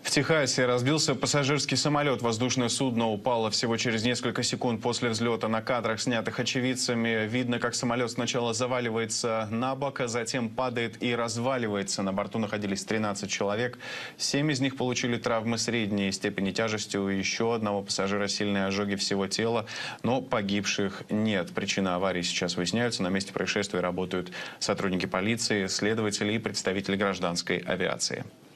В Техасе разбился пассажирский самолет. Воздушное судно упало всего через несколько секунд после взлета. На кадрах, снятых очевидцами, видно, как самолет сначала заваливается на бок, а затем падает и разваливается. На борту находились 13 человек. 7 из них получили травмы средней степени тяжести. У еще одного пассажира сильные ожоги всего тела, но погибших нет. Причины аварии сейчас выясняются. На месте происшествия работают сотрудники полиции, следователи и представители гражданской авиации.